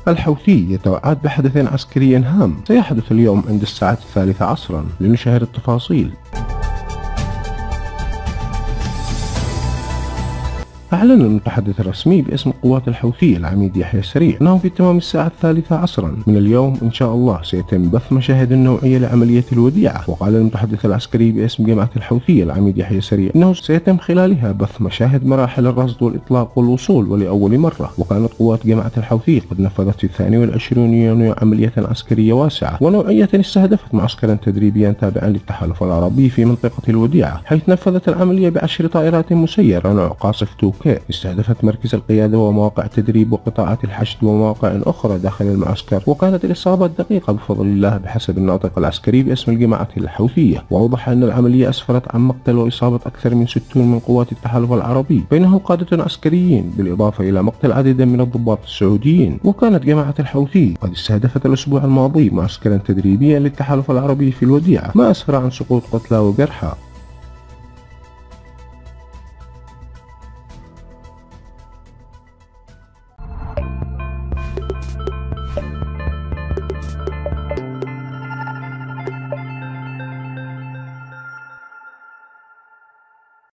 الحوثي يتوعد بحدث عسكري هام سيحدث اليوم عند الساعة 3 عصرا. لنشاهد التفاصيل. أعلن المتحدث الرسمي باسم القوات الحوثية العميد يحيى السريع أنه في تمام الساعة 3 عصرا من اليوم إن شاء الله سيتم بث مشاهد النوعية لعملية الوديعة. وقال المتحدث العسكري باسم جماعة الحوثية العميد يحيى السريع أنه سيتم خلالها بث مشاهد مراحل الرصد والإطلاق والوصول ولأول مرة. وكانت قوات جماعة الحوثية قد نفذت في 22 يونيو عملية عسكرية واسعة ونوعية استهدفت معسكرا تدريبيا تابعا للتحالف العربي في منطقة الوديعة، حيث نفذت العملية ب10 طائرات مسيرة نوع قاصف 2K استهدفت مركز القيادة ومواقع التدريب وقطاعات الحشد ومواقع أخرى داخل المعسكر. وكانت الإصابات دقيقة بفضل الله بحسب الناطق العسكري باسم الجماعة الحوثية. وأوضح أن العملية أسفرت عن مقتل وإصابة أكثر من 60 من قوات التحالف العربي بينهم قادة عسكريين، بالإضافة إلى مقتل عدد من الضباط السعوديين. وكانت جماعة الحوثي قد استهدفت الأسبوع الماضي معسكرا تدريبيا للتحالف العربي في الوديعة، ما أسفر عن سقوط قتلى وجرحى.